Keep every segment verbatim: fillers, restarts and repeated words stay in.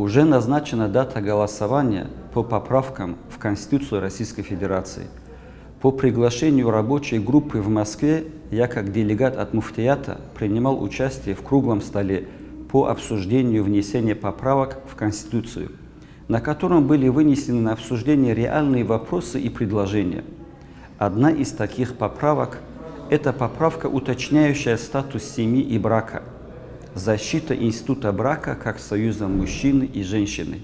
Уже назначена дата голосования по поправкам в Конституцию Российской Федерации. По приглашению рабочей группы в Москве я, как делегат от муфтията, принимал участие в круглом столе по обсуждению внесения поправок в Конституцию, на котором были вынесены на обсуждение реальные вопросы и предложения. Одна из таких поправок – это поправка, уточняющая статус семьи и брака, защита института брака как союза мужчины и женщины.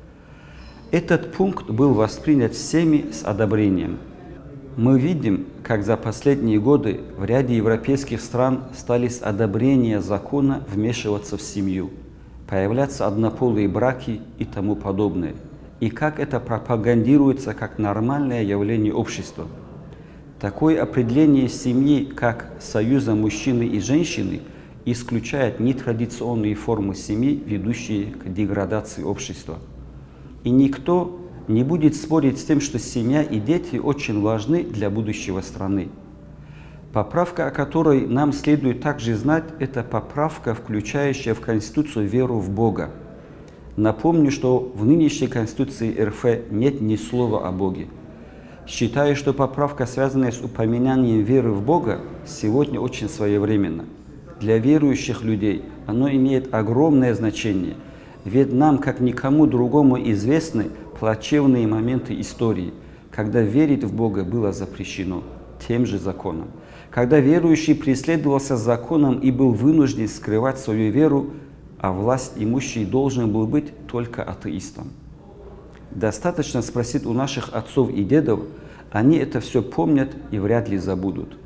Этот пункт был воспринят всеми с одобрением. Мы видим, как за последние годы в ряде европейских стран стали с одобрения закона вмешиваться в семью, появляться однополые браки и тому подобное, и как это пропагандируется как нормальное явление общества. Такое определение семьи как союза мужчины и женщины исключает нетрадиционные формы семьи, ведущие к деградации общества. И никто не будет спорить с тем, что семья и дети очень важны для будущего страны. Поправка, о которой нам следует также знать, это поправка, включающая в Конституцию веру в Бога. Напомню, что в нынешней Конституции эр эф нет ни слова о Боге. Считаю, что поправка, связанная с упоминанием веры в Бога, сегодня очень своевременна. Для верующих людей оно имеет огромное значение, ведь нам, как никому другому, известны плачевные моменты истории, когда верить в Бога было запрещено тем же законом, когда верующий преследовался законом и был вынужден скрывать свою веру, а власть имущий должен был быть только атеистом. Достаточно спросить у наших отцов и дедов, они это все помнят и вряд ли забудут.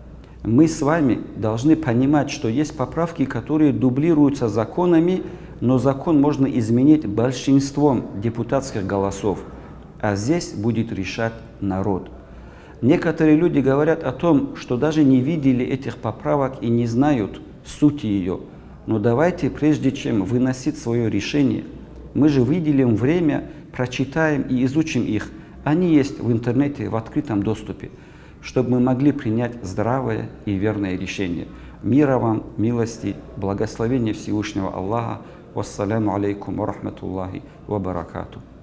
Мы с вами должны понимать, что есть поправки, которые дублируются законами, но закон можно изменить большинством депутатских голосов, а здесь будет решать народ. Некоторые люди говорят о том, что даже не видели этих поправок и не знают сути ее. Но давайте, прежде чем выносить свое решение, мы же выделим время, прочитаем и изучим их. Они есть в интернете в открытом доступе, чтобы мы могли принять здравое и верное решение. Мира вам, милости, благословения Всевышнего Аллаха. Вассаляму алейкум ва рахматуллахи ва баракату.